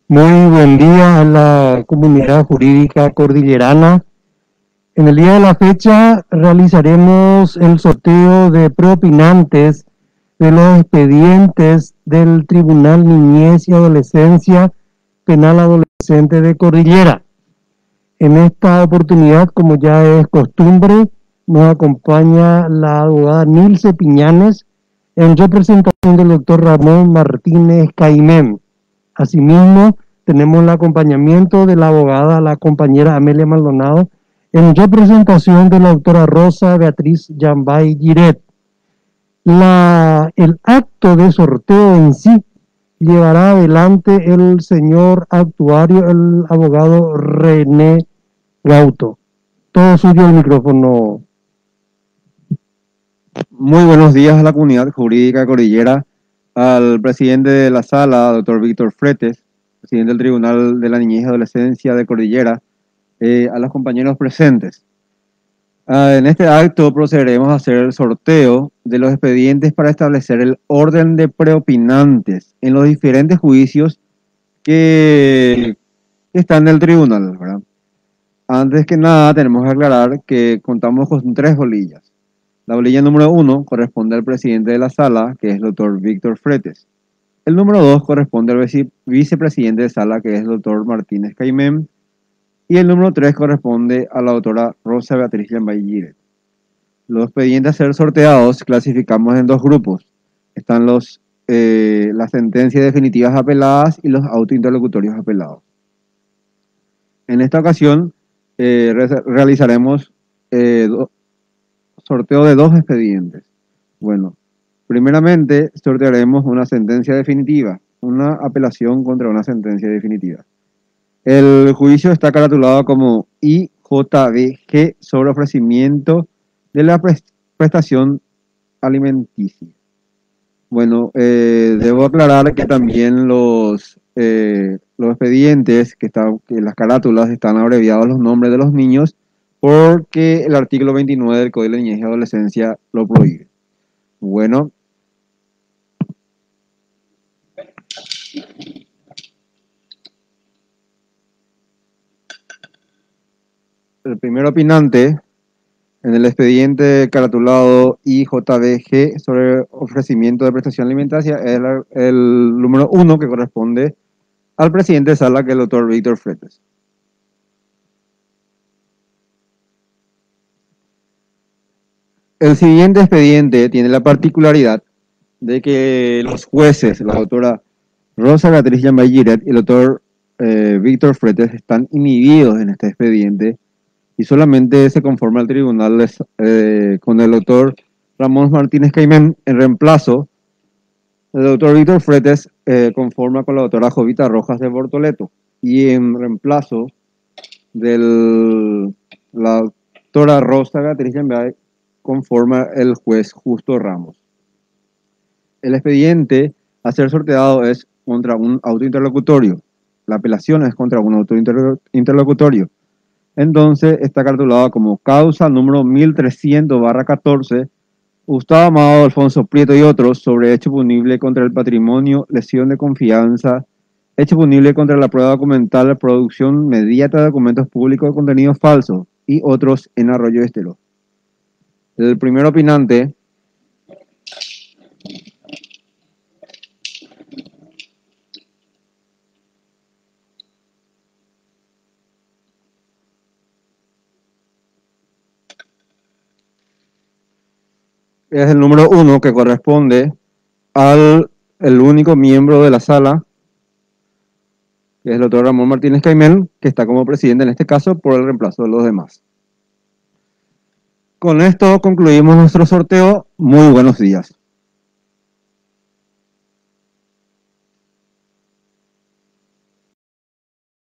Muy buen día a la comunidad jurídica cordillerana. En el día de la fecha realizaremos el sorteo de preopinantes de los expedientes del Tribunal Niñez y Adolescencia Penal Adolescente de Cordillera. En esta oportunidad, como ya es costumbre, nos acompaña la abogada Nilce Piñanes en representación del doctor Ramón Martínez Caimén. Asimismo, tenemos el acompañamiento de la abogada, la compañera Amelia Maldonado, en representación de la doctora Rosa Beatriz Yambay Giret. El acto de sorteo en sí llevará adelante el señor actuario, el abogado René Gauto. Todo suyo el micrófono. Muy buenos días a la comunidad jurídica cordillera, al presidente de la sala, doctor Víctor Fretes, presidente del Tribunal de la Niñez y Adolescencia de Cordillera, a los compañeros presentes. En este acto procederemos a hacer el sorteo de los expedientes para establecer el orden de preopinantes en los diferentes juicios que están en el tribunal, ¿verdad? Antes que nada, tenemos que aclarar que contamos con 3 bolillas. La bolilla número 1 corresponde al presidente de la sala, que es el doctor Víctor Fretes. El número 2 corresponde al vicepresidente de sala, que es el doctor Martínez Caimén. Y el número 3 corresponde a la doctora Rosa Beatriz Yambay Giret. Los expedientes a ser sorteados clasificamos en 2 grupos. Están las sentencias definitivas apeladas y los autointerlocutorios apelados. En esta ocasión realizaremos sorteo de 2 expedientes. Bueno, primeramente sortearemos una sentencia definitiva, una apelación contra una sentencia definitiva. El juicio está caratulado como IJBG sobre ofrecimiento de la prestación alimenticia. Bueno, debo aclarar que también los expedientes que las carátulas están abreviados los nombres de los niños, porque el artículo 29 del Código de Niñez y Adolescencia lo prohíbe. Bueno. El primer opinante en el expediente caratulado IJBG sobre ofrecimiento de prestación alimentaria es el número 1, que corresponde al presidente de sala, que es el doctor Víctor Fretes. El siguiente expediente tiene la particularidad de que los jueces, la doctora Rosa Beatriz Yambay Giret y el doctor Víctor Fretes, están inhibidos en este expediente y solamente se conforma el tribunal con el doctor Ramón Martínez Caimén en reemplazo. El doctor Víctor Fretes conforma con la doctora Jovita Rojas de Bortoleto, y en reemplazo de la doctora Rosa Beatriz Yambay conforma el juez Justo Ramos. El expediente a ser sorteado es contra un autointerlocutorio. La apelación es contra un autointerlocutorio. Entonces está caratulado como causa número 1300/14, Gustavo Amado, Alfonso Prieto y otros, sobre hecho punible contra el patrimonio, lesión de confianza, hecho punible contra la prueba documental, producción mediata de documentos públicos de contenido falso y otros en Arroyo Estero. El primer opinante es el número 1, que corresponde el único miembro de la sala, que es el doctor Ramón Martínez Caimén, que está como presidente en este caso por el reemplazo de los demás. Con esto concluimos nuestro sorteo. Muy buenos días.